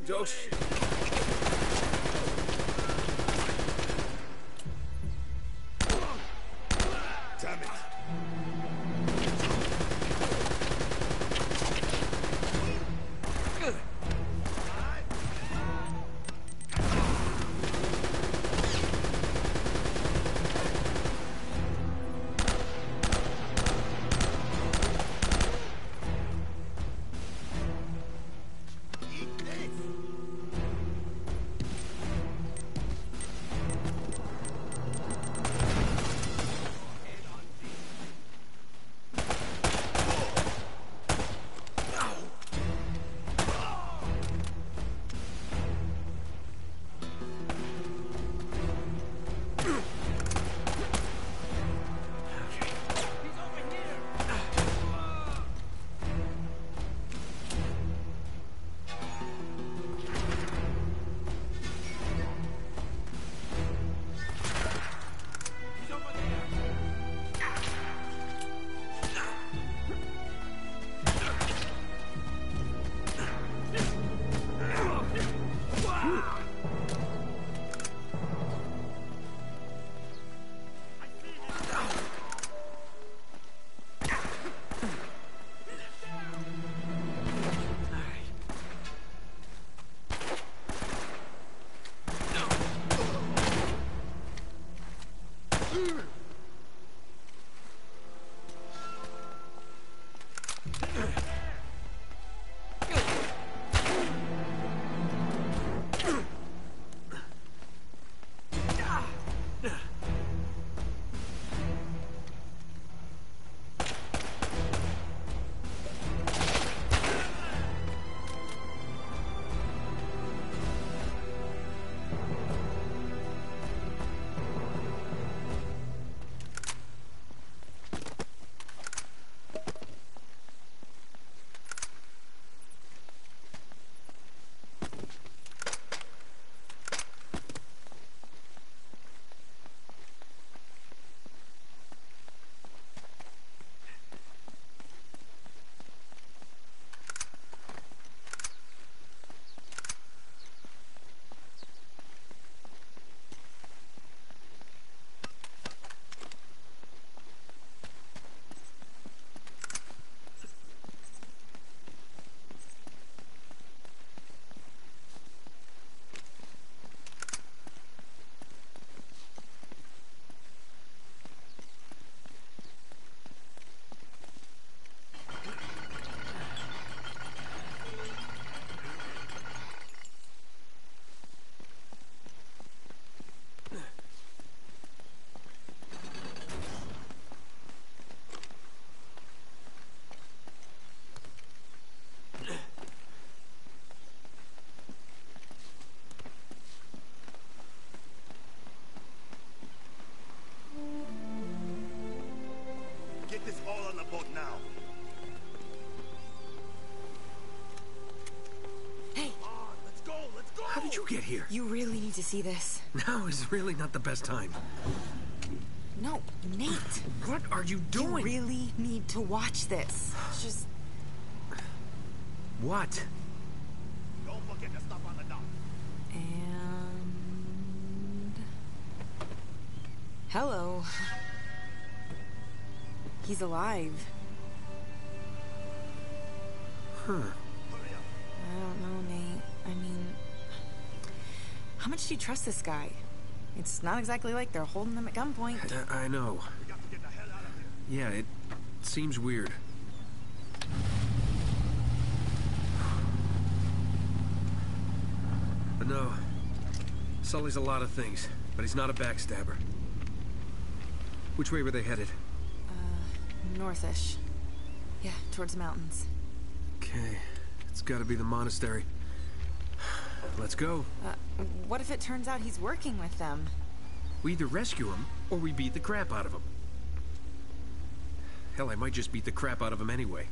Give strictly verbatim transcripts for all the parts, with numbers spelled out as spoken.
Oh, shit. Damn it. This all on the boat now. Hey! Come on, let's go, let's go! How did you get here? You really need to see this. Now is really not the best time. No, Nate! What are you doing? You really need to watch this. Just... What? Don't forget to stop on the dock. And... Hello. He's alive. Huh. Hurry up. I don't know, Nate. I mean... How much do you trust this guy? It's not exactly like they're holding him at gunpoint. I, I know. We got to get the hell out of here. Yeah, it seems weird. But no. Sully's a lot of things, but he's not a backstabber. Which way were they headed? Northish. Yeah, towards the mountains. Okay, it's gotta be the monastery. Let's go. Uh, what if it turns out he's working with them? We either rescue him, or we beat the crap out of him. Hell, I might just beat the crap out of him anyway.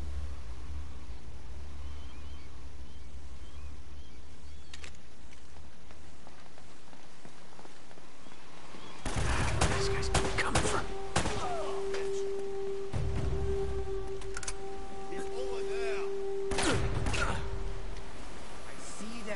This guy's coming from... He's over there. I see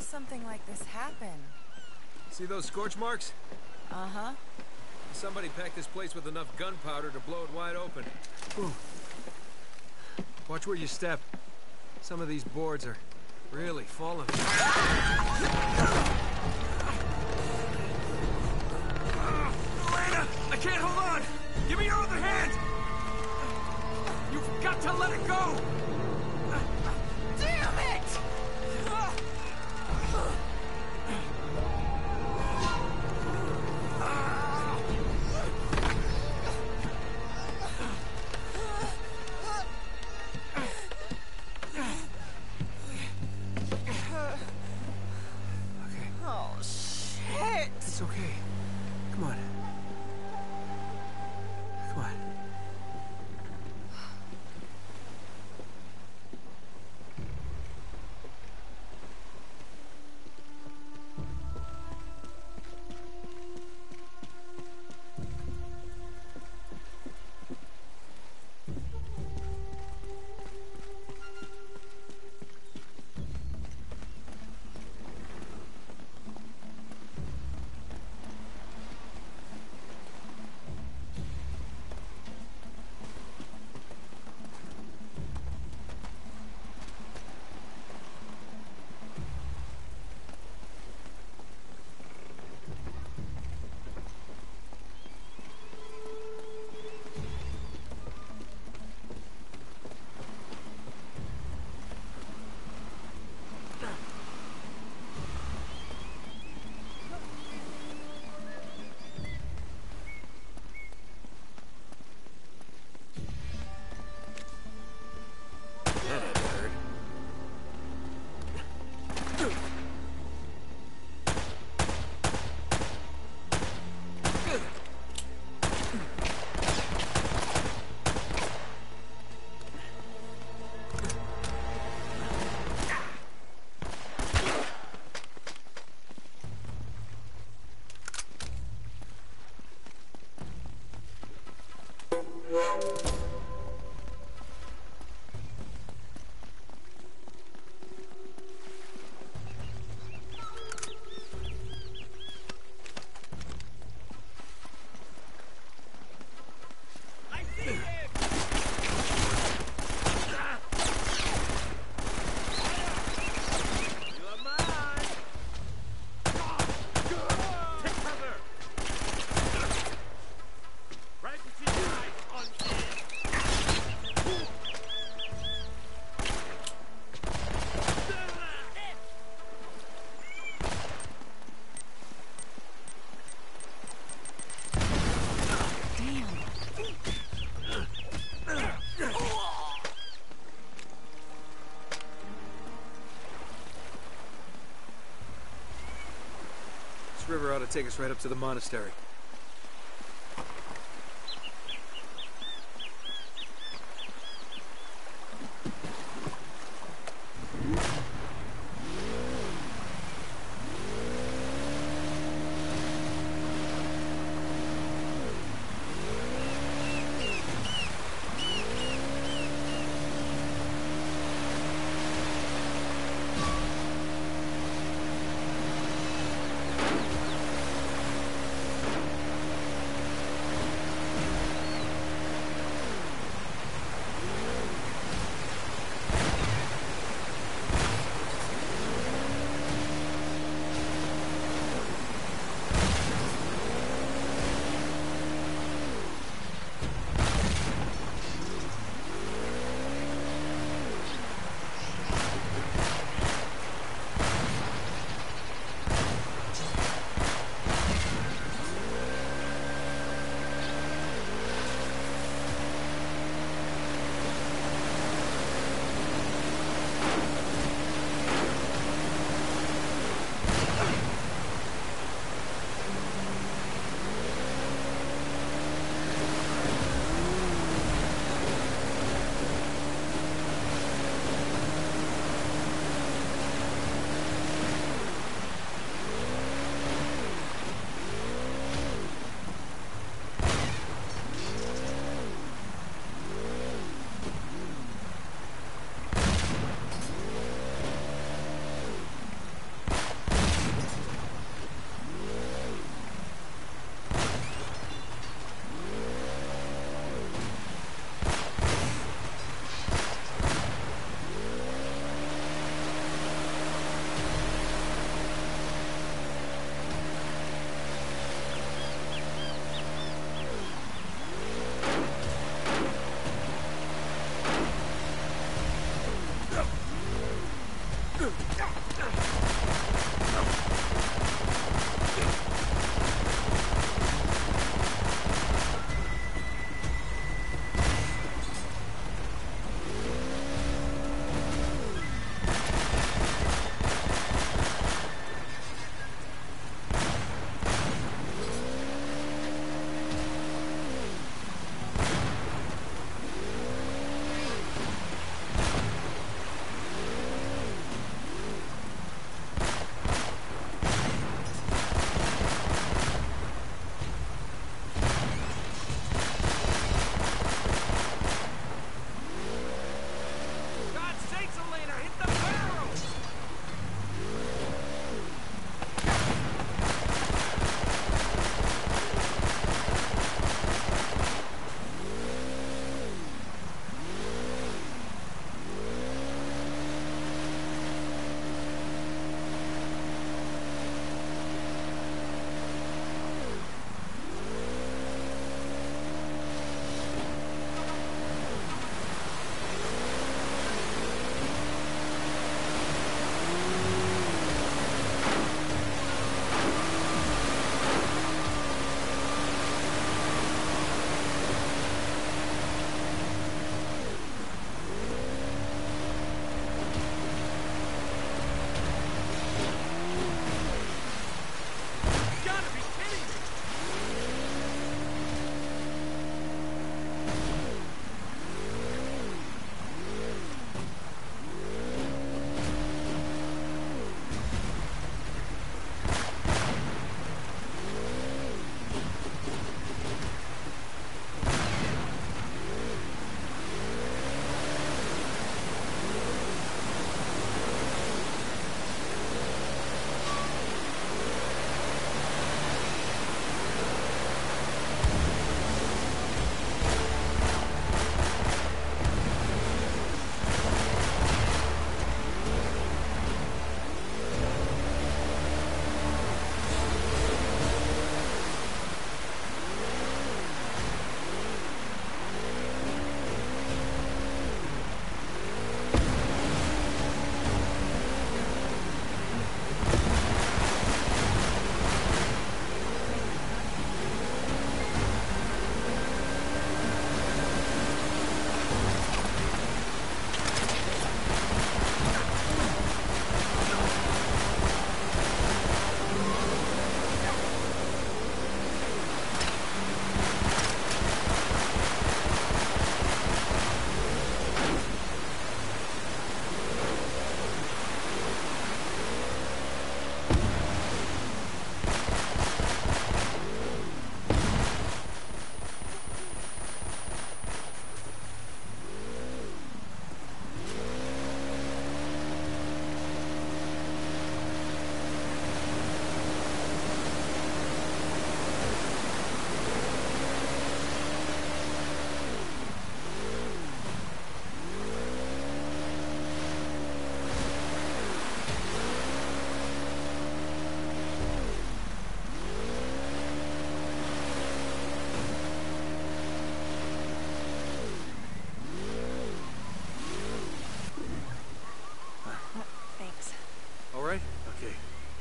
something like this happen? See those scorch marks? Uh-huh. Somebody packed this place with enough gunpowder to blow it wide open. Whew. Watch where you step. Some of these boards are really falling. Elena! I can't hold on! Give me your other hand! You've got to let it go! Damn it! Oh, shit! It's okay. Come on. Come on. River ought to take us right up to the monastery.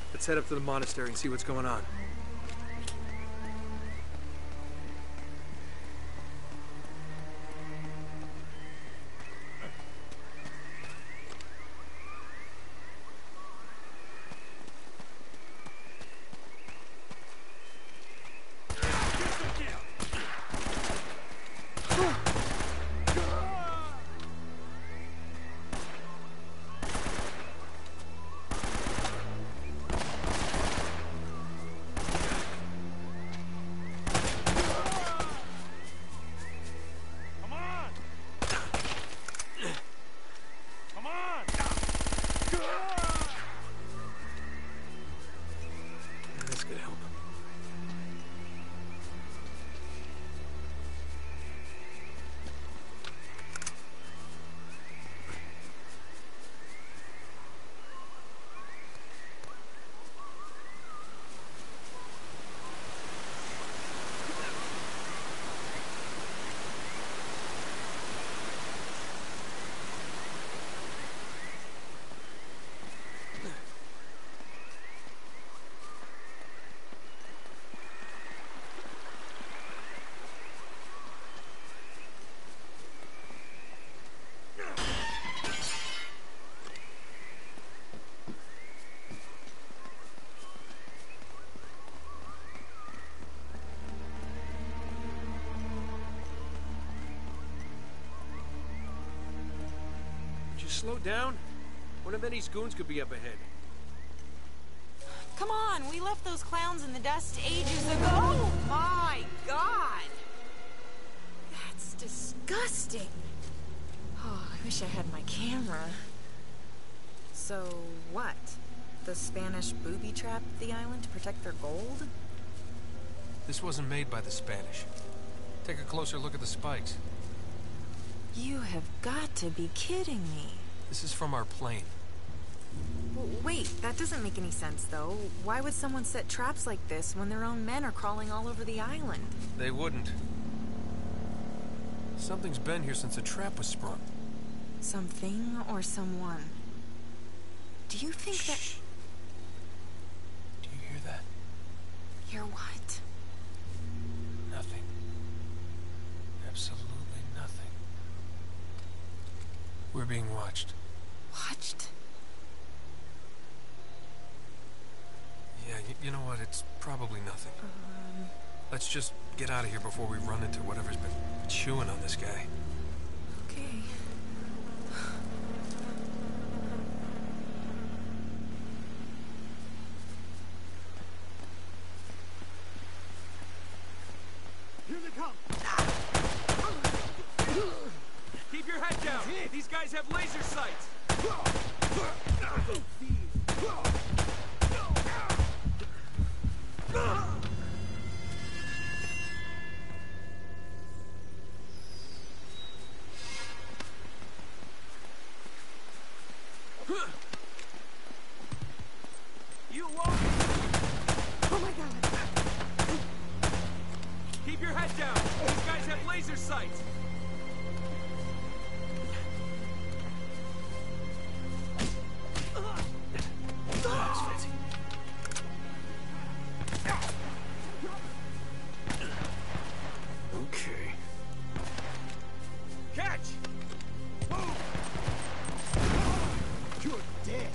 Let's head up to the monastery and see what's going on. Slow down. One of Eddie's goons could be up ahead. Come on, we left those clowns in the dust ages ago. Oh my god! That's disgusting. Oh, I wish I had my camera. So what? The Spanish booby-trapped the island to protect their gold? This wasn't made by the Spanish. Take a closer look at the spikes. You have got to be kidding me. This is from our plane. W wait, that doesn't make any sense, though. Why would someone set traps like this when their own men are crawling all over the island? They wouldn't. Something's been here since a trap was sprung. Something or someone? Do you think Shh. that... Do you hear that? Hear what? Nothing. Absolutely nothing. We're being watched. Watched? Yeah, y you know what? It's probably nothing. Um... Let's just get out of here before we run into whatever's been chewing on this guy. Okay. Here they come! Keep your head down! These guys have laser sights! You won't! Oh my god! Keep your head down! These guys have laser sights! Relax, Fitzy. Okay. Catch! You're dead!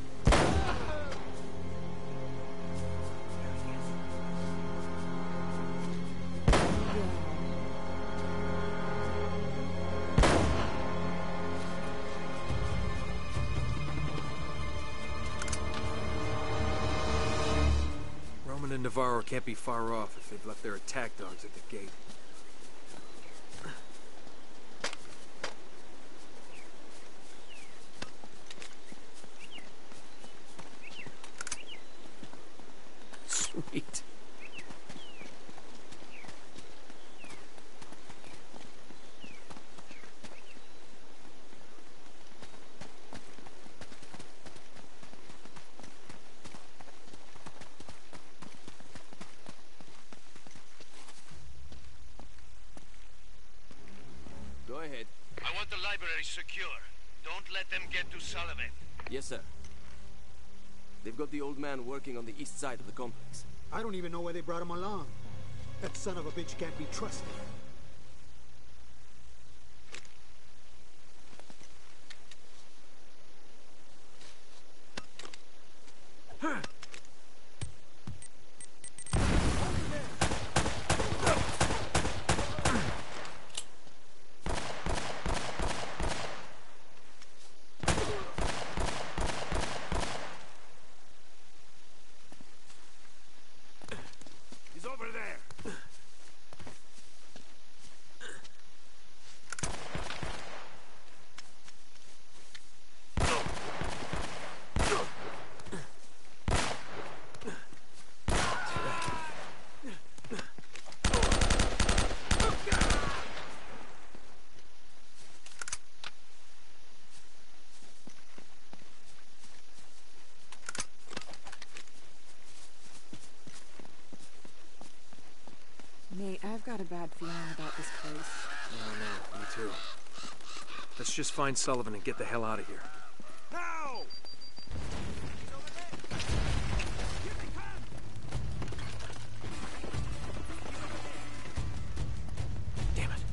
Roman and Navarro can't be far off if they've left their attack dogs at the gate. Sweet. Go ahead. I want the library secure. Don't let them get to Sullivan. Yes, sir. They've got the old man working on the east side of the complex. I don't even know why they brought him along. That son of a bitch can't be trusted. He's over there! Nate, I've got a bad feeling about this place. Oh, no, me too. Let's just find Sullivan and get the hell out of here. Now! Damn it.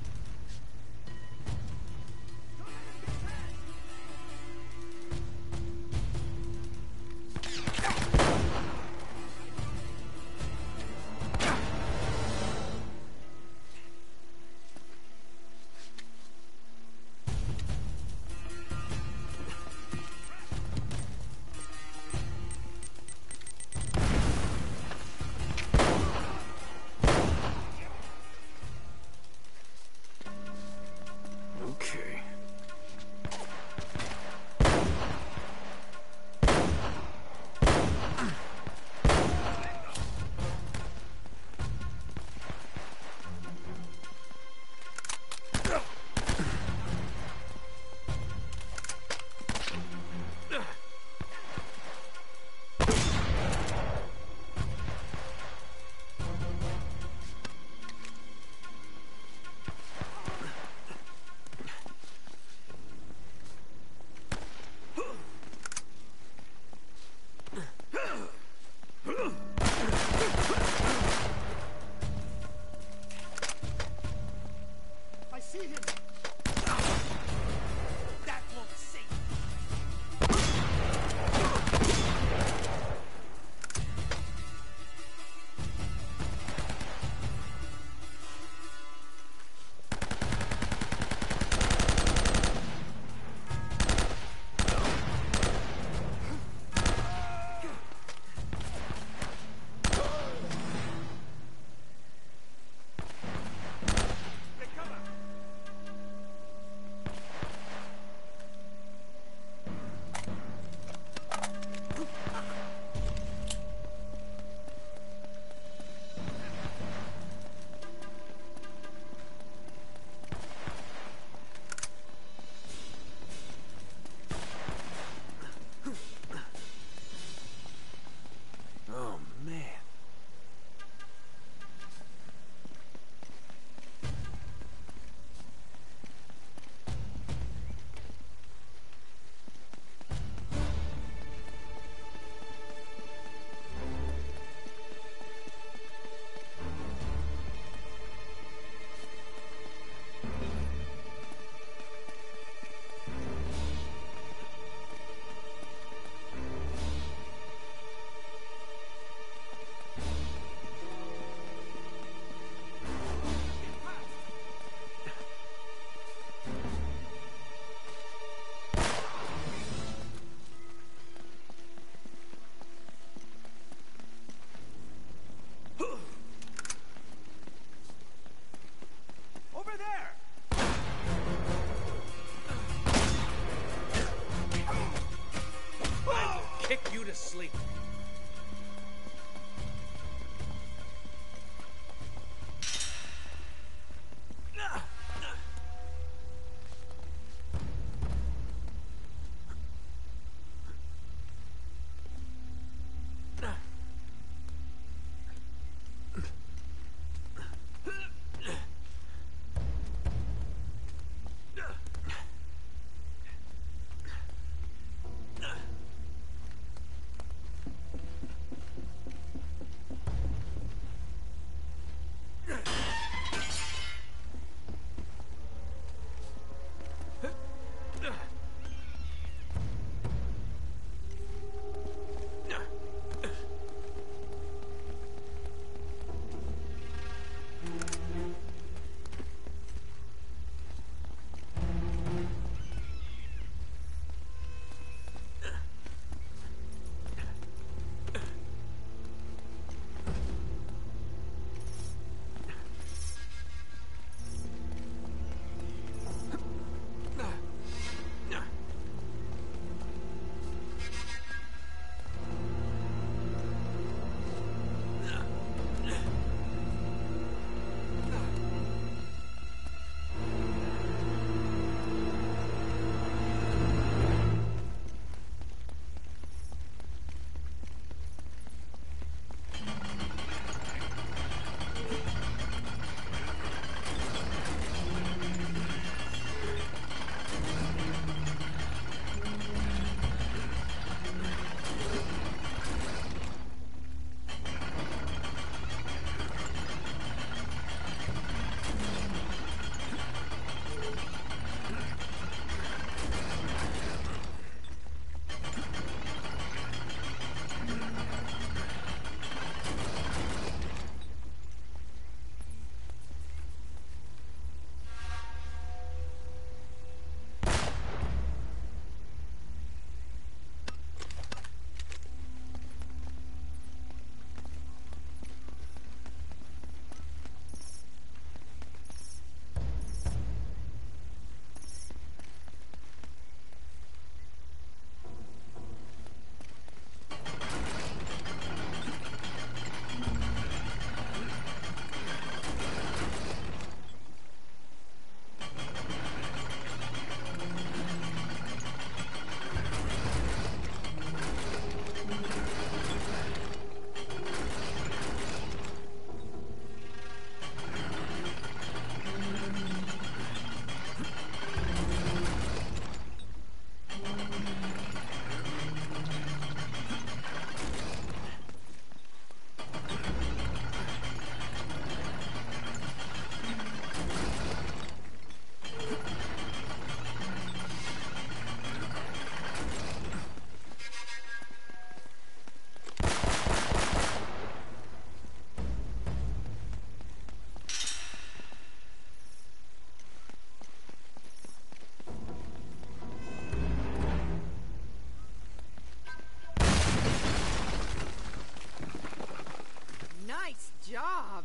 job.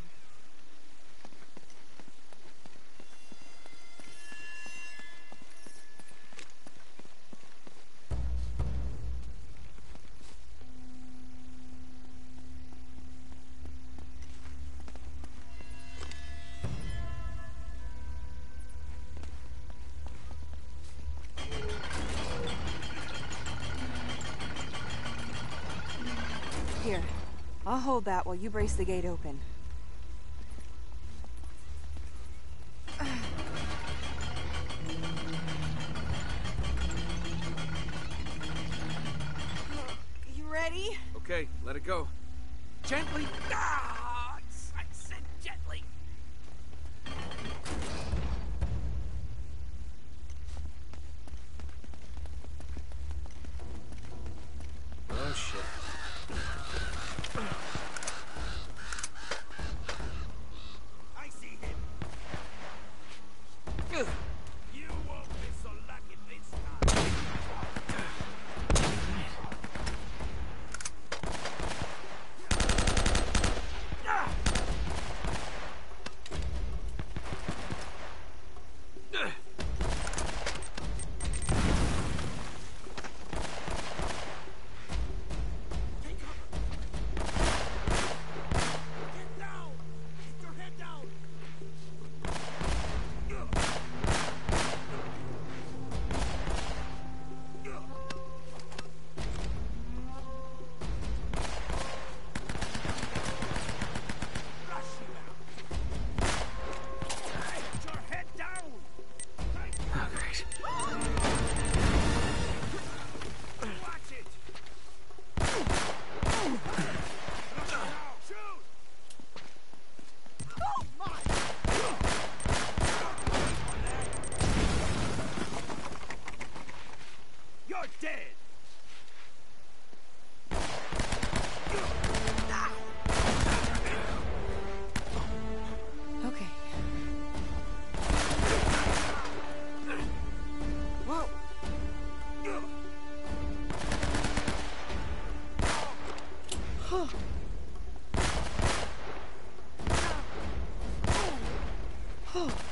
Here, I'll hold that while you brace the gate open. You ready? Okay, let it go. Gently. Ah! I said gently. Oh, shit. I see him. Ugh. You won't be so lucky this time. Take cover. Get down. Get your head down. Rush him out. Get your head down. Oh, great. Watch it. Shoot. Oh my! You're dead. Okay. Whoa. Huh. Huh.